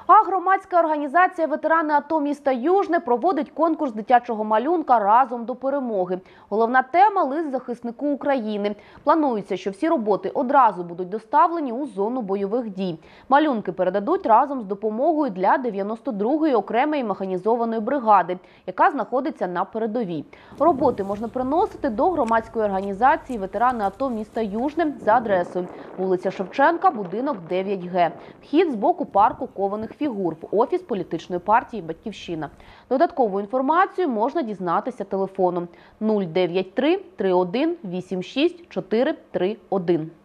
А громадська організація «Ветерани АТО міста Южне» проводить конкурс дитячого малюнка «Разом до перемоги». Головна тема – лист захиснику України. Планується, що всі роботи одразу будуть доставлені у зону бойових дій. Малюнки передадуть разом з допомогою для 92-ї окремої механізованої бригади, яка знаходиться на передовій. Роботи можна приносити до громадської організації «Ветерани АТО міста Южне» за адресою вулиця Шевченка, будинок 9Г. Вхід з боку парку кованих фігур в офіс політичної партії «Батьківщина». Додаткову інформацію можна дізнатися телефоном 093 31 86 431.